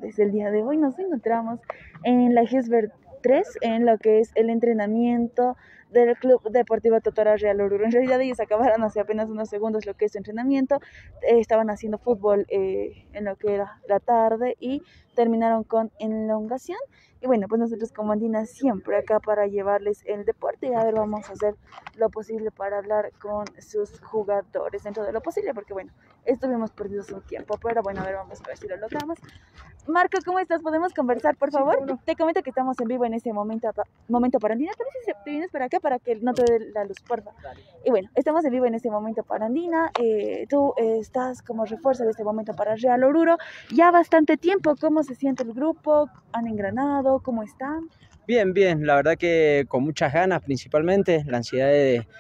tardes. El día de hoy nos encontramos en la Gisbert 3, en lo que es el entrenamiento del Club Deportivo Totora Real Oruro. En realidad ellos acabaron hace apenas unos segundos lo que es su entrenamiento, estaban haciendo fútbol en lo que era la tarde y terminaron con elongación. Y bueno, pues nosotros como Andina siempre acá para llevarles el deporte y a ver, vamos a hacer lo posible para hablar con sus jugadores dentro de lo posible, porque bueno, estuvimos perdidos un tiempo, pero bueno, a ver, vamos a ver si lo logramos. Marco, ¿cómo estás? ¿Podemos conversar, por favor? Sí, bueno. Te comento que estamos en vivo en este momento para Andina. ¿Te parece si te vienes para acá para que no te dé la luz, porfa? Dale. Y bueno, estamos en vivo en este momento para Andina. Tú estás como refuerzo de este momento para Real Oruro. Ya bastante tiempo, ¿cómo se siente el grupo? ¿Han engranado? ¿Cómo están? Bien, bien, la verdad que con muchas ganas principalmente, la ansiedad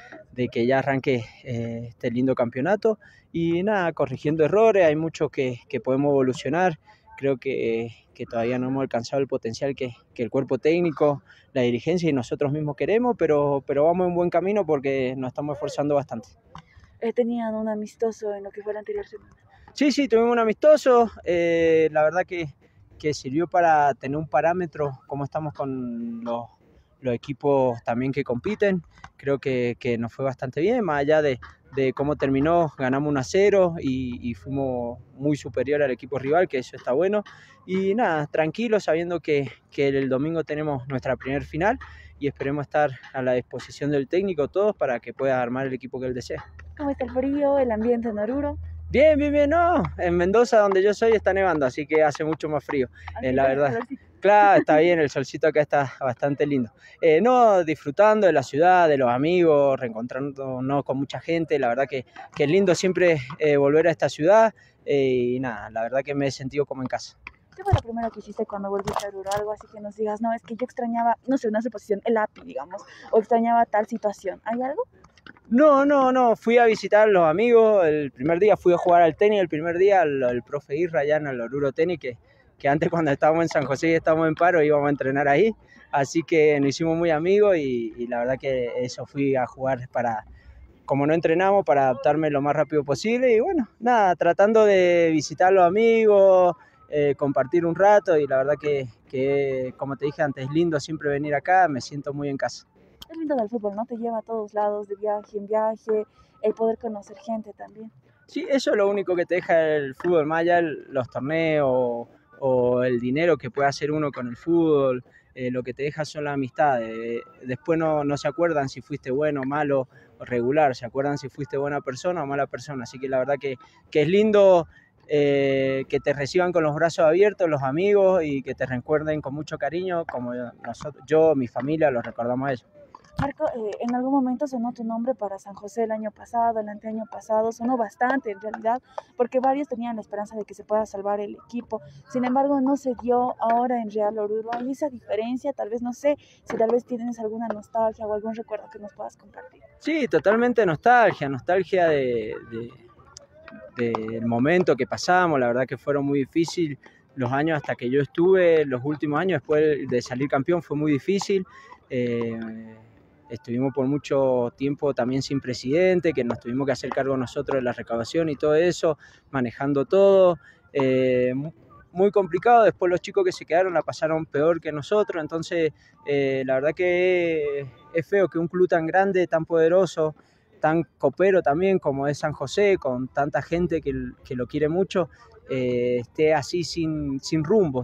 de que ya arranque este lindo campeonato y nada, corrigiendo errores, hay mucho que podemos evolucionar, creo que todavía no hemos alcanzado el potencial que el cuerpo técnico, la dirigencia y nosotros mismos queremos, pero vamos en buen camino porque nos estamos esforzando bastante. Tenían un amistoso en lo que fue la anterior semana. Sí, tuvimos un amistoso, la verdad que sirvió para tener un parámetro, cómo estamos con los equipos también que compiten. Creo que nos fue bastante bien, más allá de cómo terminó, ganamos 1-0 y fuimos muy superior al equipo rival, que eso está bueno. Y nada, tranquilo, sabiendo que el domingo tenemos nuestra primer final y esperemos estar a la disposición del técnico todos para que pueda armar el equipo que él desee. ¿Cómo está el frío, el ambiente en Oruro? Bien, no, en Mendoza donde yo soy está nevando, así que hace mucho más frío, la verdad. Claro, está bien, el solcito acá está bastante lindo. No, disfrutando de la ciudad, de los amigos, reencontrándonos con mucha gente, la verdad que es lindo siempre volver a esta ciudad y nada, la verdad que me he sentido como en casa. ¿Qué fue lo primero que hiciste cuando volviste a Oruro? Algo así que nos digas, no, es que yo extrañaba, no sé, una suposición, el API, digamos, o extrañaba tal situación. ¿Hay algo? No, fui a visitar a los amigos, el primer día fui a jugar al tenis, el primer día el profe Irra allá en el Oruro Tenis, que antes cuando estábamos en San José y estábamos en paro íbamos a entrenar ahí, así que nos hicimos muy amigos y la verdad que eso fui a jugar como no entrenamos, para adaptarme lo más rápido posible y bueno, nada, tratando de visitar a los amigos, compartir un rato y la verdad que como te dije antes, es lindo siempre venir acá, me siento muy en casa. Es lindo del fútbol, ¿no? Te lleva a todos lados, de viaje en viaje, el poder conocer gente también. Sí, eso es lo único que te deja el fútbol, más allá de los torneos o el dinero que puede hacer uno con el fútbol, lo que te deja son las amistades. Después no se acuerdan si fuiste bueno, malo o regular, se acuerdan si fuiste buena persona o mala persona. Así que la verdad que es lindo que te reciban con los brazos abiertos los amigos y que te recuerden con mucho cariño, como yo, mi familia, los recordamos a ellos. Marco, en algún momento sonó tu nombre para San José el año pasado, el anteaño pasado, sonó bastante en realidad, porque varios tenían la esperanza de que se pueda salvar el equipo. Sin embargo, no se dio ahora en Real Oruro. ¿Hay esa diferencia? Tal vez, no sé, si tal vez tienes alguna nostalgia o algún recuerdo que nos puedas compartir. Sí, totalmente nostalgia del momento que pasamos, la verdad que fueron muy difíciles los años hasta que yo estuve, los últimos años después de salir campeón fue muy difícil. Estuvimos por mucho tiempo también sin presidente, que nos tuvimos que hacer cargo nosotros de la recaudación y todo eso, manejando todo. Muy complicado, después los chicos que se quedaron la pasaron peor que nosotros, entonces la verdad que es feo que un club tan grande, tan poderoso, tan copero también como es San José, con tanta gente que lo quiere mucho, esté así sin rumbo,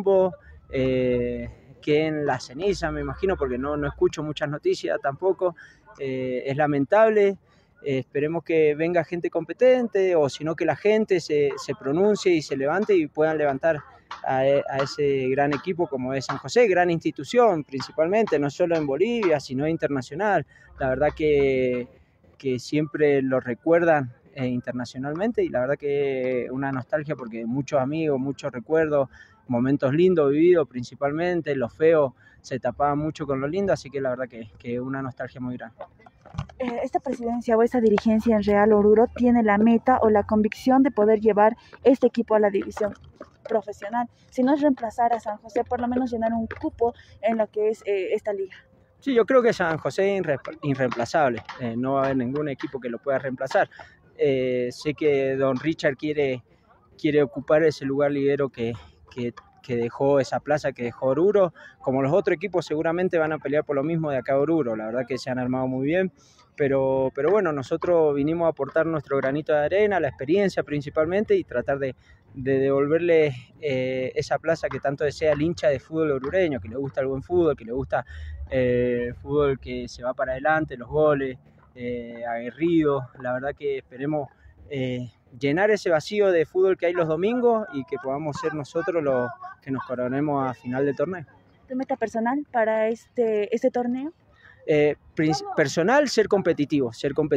que en la ceniza, me imagino, porque no escucho muchas noticias tampoco. Es lamentable. Esperemos que venga gente competente o si no que la gente se pronuncie y se levante y puedan levantar a ese gran equipo como es San José, gran institución principalmente, no solo en Bolivia, sino internacional. La verdad que siempre lo recuerdan internacionalmente y la verdad que una nostalgia porque muchos amigos, muchos recuerdos, momentos lindos vividos principalmente, los feos se tapaban mucho con lo lindo, así que la verdad que una nostalgia muy grande. Esta presidencia o esta dirigencia en Real Oruro tiene la meta o la convicción de poder llevar este equipo a la división profesional, si no es reemplazar a San José, por lo menos llenar un cupo en lo que es esta liga. Sí, yo creo que San José es irreemplazable, no va a haber ningún equipo que lo pueda reemplazar. Sé que Don Richard quiere ocupar ese lugar liguero que que dejó esa plaza, que dejó Oruro, como los otros equipos seguramente van a pelear por lo mismo de acá a Oruro, la verdad que se han armado muy bien, pero bueno, nosotros vinimos a aportar nuestro granito de arena, la experiencia principalmente, y tratar de devolverle esa plaza que tanto desea el hincha de fútbol orureño, que le gusta el buen fútbol, que le gusta el fútbol que se va para adelante, los goles, aguerrido. La verdad que esperemos llenar ese vacío de fútbol que hay los domingos y que podamos ser nosotros los que nos coronemos a final del torneo. ¿Tu meta personal para este torneo? Personal, ser competitivo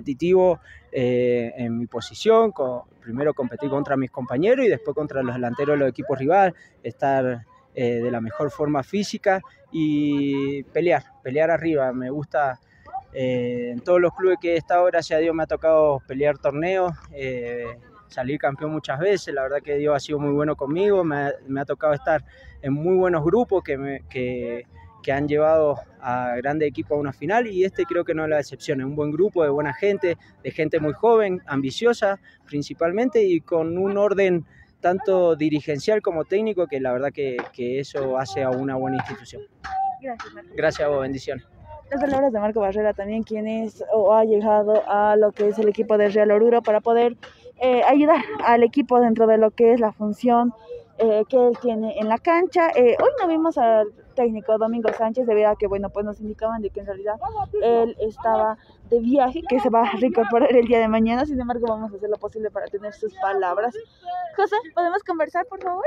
en mi posición, primero competir contra mis compañeros y después contra los delanteros de los equipos rivales, estar de la mejor forma física y pelear arriba. Me gusta, en todos los clubes que he estado, gracias a Dios me ha tocado pelear torneos, salir campeón muchas veces. La verdad que Dios ha sido muy bueno conmigo, me ha tocado estar en muy buenos grupos que han llevado a grandes equipos a una final, y creo que no es la excepción. Es un buen grupo de buena gente, de gente muy joven, ambiciosa principalmente, y con un orden tanto dirigencial como técnico, que la verdad que eso hace a una buena institución. Gracias, Marco. Gracias a vos, bendiciones. Las palabras de Marco Barrera también, quien es o ha llegado a lo que es el equipo de Real Oruro para poder ayudar al equipo dentro de lo que es la función que él tiene en la cancha. Hoy no vimos al técnico Domingo Sánchez debido a que, bueno, pues nos indicaban de que en realidad él estaba de viaje, que se va a reincorporar el día de mañana. Sin embargo, vamos a hacer lo posible para tener sus palabras. José, ¿podemos conversar, por favor?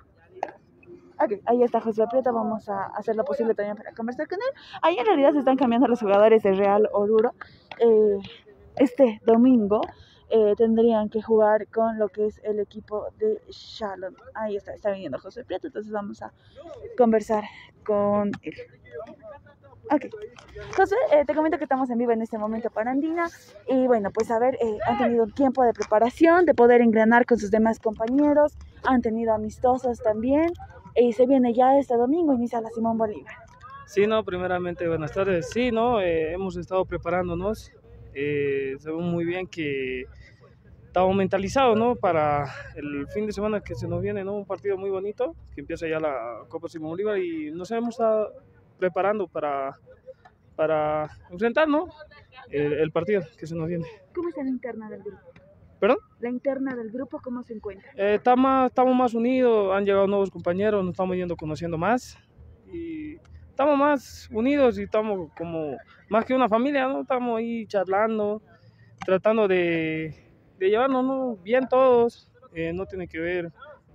Ok, ahí está José Prieto, vamos a hacer lo posible también para conversar con él. Ahí en realidad se están cambiando los jugadores de Real Oruro. Este domingo tendrían que jugar con lo que es el equipo de Charlotte. Ahí está viniendo José Prieto, entonces vamos a conversar con él. Ok, José, te comento que estamos en vivo en este momento para Andina, y bueno, pues a ver, han tenido un tiempo de preparación, de poder engranar con sus demás compañeros, han tenido amistosos también, y se viene ya este domingo, inicia la Simón Bolívar. Sí, no, primeramente buenas tardes. Sí, no, hemos estado preparándonos, sabemos muy bien que estamos mentalizados, ¿no? Para el fin de semana que se nos viene, ¿no? Un partido muy bonito, que empieza ya la Copa Simón Bolívar, y nos hemos estado preparando para enfrentar, ¿no? El partido que se nos viene. ¿Cómo está la interna del grupo? ¿Perdón? La interna del grupo, ¿cómo se encuentra? Estamos más unidos, han llegado nuevos compañeros, nos estamos yendo conociendo más, y estamos más unidos y estamos como más que una familia, ¿no? Estamos ahí charlando, tratando de llevarnos, ¿no? Bien todos, no tiene que ver,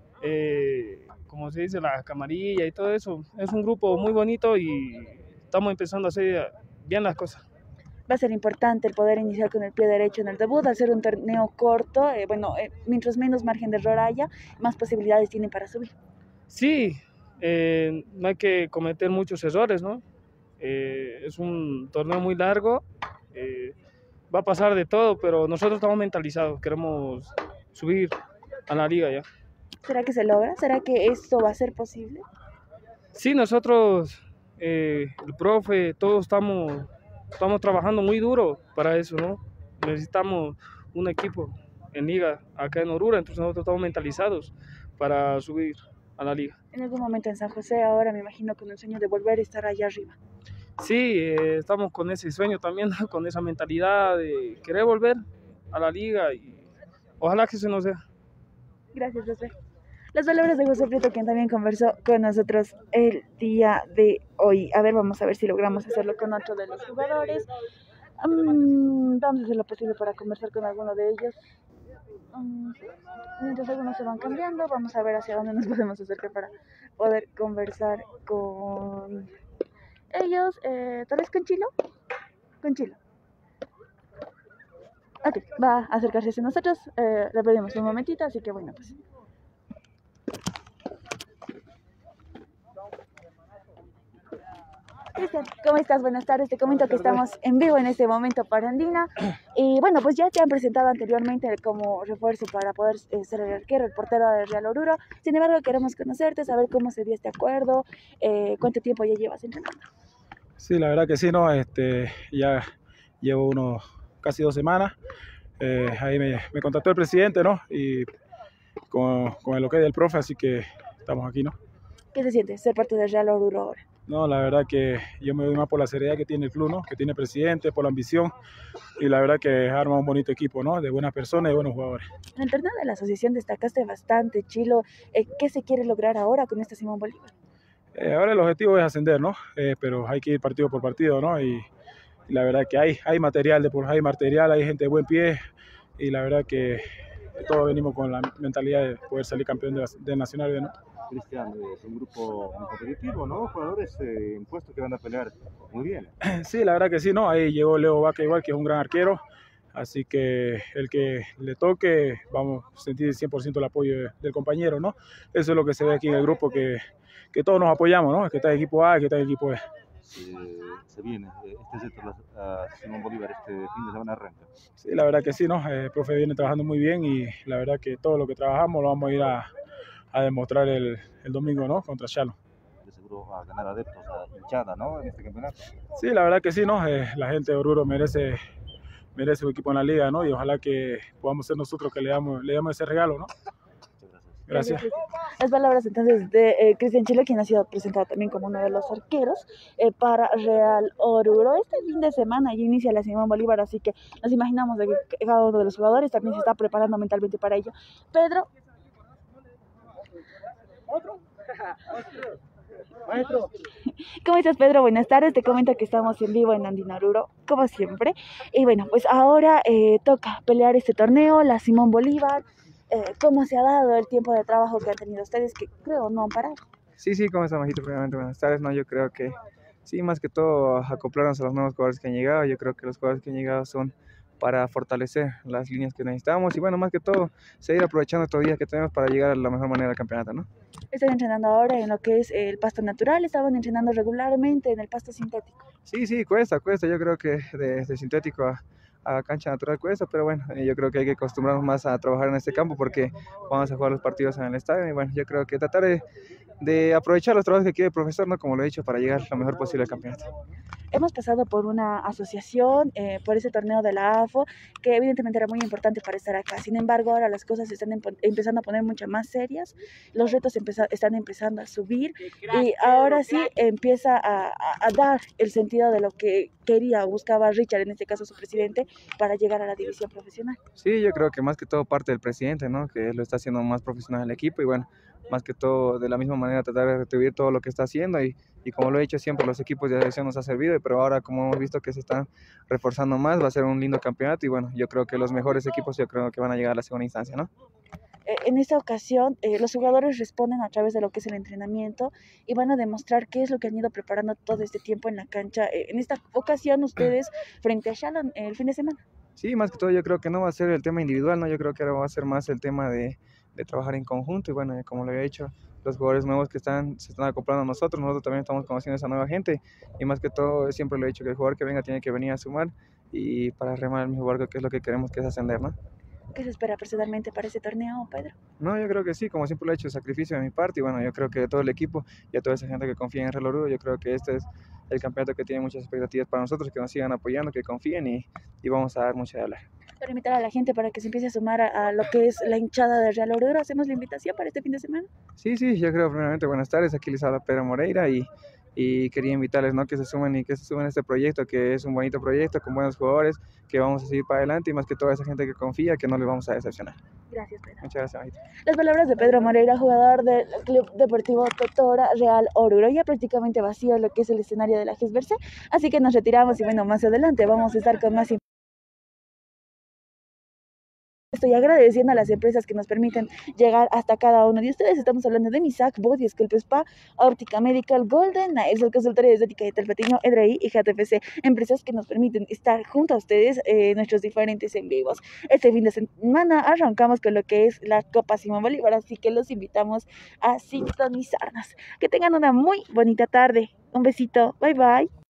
como se dice, la camarilla y todo eso. Es un grupo muy bonito y estamos empezando a hacer bien las cosas. Va a ser importante el poder iniciar con el pie derecho en el debut, al ser un torneo corto, mientras menos margen de error haya, más posibilidades tienen para subir. Sí, no hay que cometer muchos errores, ¿no? Es un torneo muy largo, va a pasar de todo, pero nosotros estamos mentalizados, queremos subir a la liga ya. ¿Será que se logra? ¿Será que esto va a ser posible? Sí, nosotros, el profe, todos estamos trabajando muy duro para eso, ¿no? Necesitamos un equipo en liga acá en Oruro, entonces nosotros estamos mentalizados para subir a la liga. En algún momento en San José, ahora me imagino con el sueño de volver a estar allá arriba. Sí, estamos con ese sueño también, con esa mentalidad de querer volver a la liga, y ojalá que se nos dé. Gracias, José. Las palabras de José Prieto, quien también conversó con nosotros el día de hoy. A ver, vamos a ver si logramos hacerlo con otro de los jugadores. Vamos a hacer lo posible para conversar con alguno de ellos. Mientras algunos se van cambiando, vamos a ver hacia dónde nos podemos acercar para poder conversar con ellos. ¿Tal vez con Chilo? Con Chilo. Ok, va a acercarse hacia nosotros. Le pedimos un momentito, así que bueno, pues. Cristian, ¿cómo estás? Buenas tardes, te comento que estamos en vivo en este momento para Andina, y bueno, pues ya te han presentado anteriormente como refuerzo para poder ser el arquero, el portero de Real Oruro. Sin embargo, queremos conocerte, saber cómo se dio este acuerdo, cuánto tiempo ya llevas entrenando. Sí, la verdad que sí, ¿no? Ya llevo casi 2 semanas, ahí me contactó el presidente, ¿no? Y con el ok del profe, así que estamos aquí, ¿no? ¿Qué se siente ser parte del Real Oruro ahora? No, la verdad que yo me doy más por la seriedad que tiene el club, ¿no? Que tiene el presidente, por la ambición y la verdad que arma un bonito equipo, ¿no? De buenas personas y buenos jugadores. En el torneo de la asociación destacaste bastante, Chilo. ¿Qué se quiere lograr ahora con este Simón Bolívar? Ahora el objetivo es ascender, ¿no? Pero hay que ir partido por partido, ¿no? Y la verdad que hay material, hay gente de buen pie y la verdad que todos venimos con la mentalidad de poder salir campeón de Nacional, ¿no? Cristian, es un grupo muy competitivo, ¿no? Jugadores en puestos que van a pelear muy bien. Sí, la verdad que sí, ¿no? Ahí llegó Leo Vaca igual, que es un gran arquero, así que el que le toque, vamos a sentir 100% el apoyo del compañero, ¿no? Eso es lo que se ve aquí en el grupo, que todos nos apoyamos, ¿no? Que está el equipo A, que está el equipo B. Se viene, este es Simón Bolívar, este fin de semana arranca. Sí, la verdad que sí, ¿no? El profe viene trabajando muy bien y la verdad que todo lo que trabajamos lo vamos a ir a demostrar el domingo, ¿no? Contra Chalon. De seguro va a ganar adeptos, a hinchada, ¿no? En este campeonato. Sí, la verdad que sí, ¿no? La gente de Oruro merece un equipo en la liga, ¿no? Y ojalá que podamos ser nosotros que le damos ese regalo, ¿no? Gracias. Las palabras entonces de Cristian Chilo, quien ha sido presentado también como uno de los arqueros para Real Oruro. Este fin de semana ya inicia la Simón Bolívar, así que nos imaginamos de que cada uno de los jugadores también se está preparando mentalmente para ello. Pedro. Maestro. ¿Cómo estás, Pedro? Buenas tardes. Te comento que estamos en vivo en Andina Oruro, como siempre. Y bueno, pues ahora toca pelear este torneo, la Simón Bolívar. ¿Cómo se ha dado el tiempo de trabajo que han tenido ustedes, que creo no han parado? Sí, ¿cómo está, Majito? Primeramente, buenas tardes. No, yo creo que sí, más que todo acoplarnos a los nuevos jugadores que han llegado. Yo creo que los jugadores que han llegado son para fortalecer las líneas que necesitamos y bueno, más que todo, seguir aprovechando estos días que tenemos para llegar a la mejor manera al campeonato, ¿no? Están entrenando ahora en lo que es el pasto natural, estaban entrenando regularmente en el pasto sintético. Sí, cuesta. Yo creo que de sintético a cancha natural cuesta, pero bueno, yo creo que hay que acostumbrarnos más a trabajar en este campo porque vamos a jugar los partidos en el estadio y bueno, yo creo que tratar de aprovechar los trabajos que quiere el profesor, ¿no? Como lo he dicho, para llegar lo mejor posible al campeonato. Hemos pasado por una asociación, por ese torneo de la AFO, que evidentemente era muy importante para estar acá. Sin embargo, ahora las cosas se están empezando a poner mucho más serias, los retos están empezando a subir y ahora sí empieza a dar el sentido de lo que quería o buscaba Richard, en este caso su presidente, para llegar a la división profesional. Sí, yo creo que más que todo parte del presidente, ¿no? Que lo está haciendo más profesional el equipo y bueno, más que todo de la misma manera tratar de retribuir todo lo que está haciendo y como lo he dicho siempre, los equipos de dirección nos ha servido, pero ahora como hemos visto que se están reforzando más, va a ser un lindo campeonato y bueno, yo creo que los mejores equipos yo creo que van a llegar a la segunda instancia, ¿no? En esta ocasión, los jugadores responden a través de lo que es el entrenamiento y van a demostrar qué es lo que han ido preparando todo este tiempo en la cancha. En esta ocasión, ustedes frente a Chalon el fin de semana. Sí, más que todo yo creo que no va a ser el tema individual, ¿no? Yo creo que ahora va a ser más el tema de trabajar en conjunto y bueno, como lo había dicho, los jugadores nuevos que se están acoplando a nosotros también estamos conociendo a esa nueva gente y más que todo siempre lo he dicho que el jugador que venga tiene que venir a sumar y para remar el mismo barco que es lo que queremos que es ascender, ¿no? ¿Qué se espera personalmente para ese torneo, Pedro? No, yo creo que sí, como siempre lo he hecho, sacrificio de mi parte y bueno, yo creo que de todo el equipo y a toda esa gente que confía en Real Oruro, yo creo que este es el campeonato que tiene muchas expectativas para nosotros, que nos sigan apoyando, que confíen y vamos a dar mucho de hablar. Para invitar a la gente para que se empiece a sumar a lo que es la hinchada de Real Oruro, ¿hacemos la invitación para este fin de semana? Sí, yo creo primeramente buenas tardes, aquí les habla Pedro Moreira y quería invitarles, ¿no? Que se sumen a este proyecto, que es un bonito proyecto con buenos jugadores, que vamos a seguir para adelante y más que toda esa gente que confía, que no les vamos a decepcionar. Gracias, Pedro. Muchas gracias, Majito. Las palabras de Pedro Moreira, jugador del Club Deportivo Totora Real Oruro. Ya prácticamente vacío lo que es el escenario de la GESBERSE, así que nos retiramos y bueno, más adelante vamos a estar con más información. Estoy agradeciendo a las empresas que nos permiten llegar hasta cada uno de ustedes. Estamos hablando de Misac, Body, Esculpe Spa, Óptica Medical, Golden, Excel Consultoría de Estética y Telpetiño, EDRI y GTFC. Empresas que nos permiten estar junto a ustedes en nuestros diferentes en vivos. Este fin de semana arrancamos con lo que es la Copa Simón Bolívar, así que los invitamos a sintonizarnos. Que tengan una muy bonita tarde. Un besito. Bye, bye.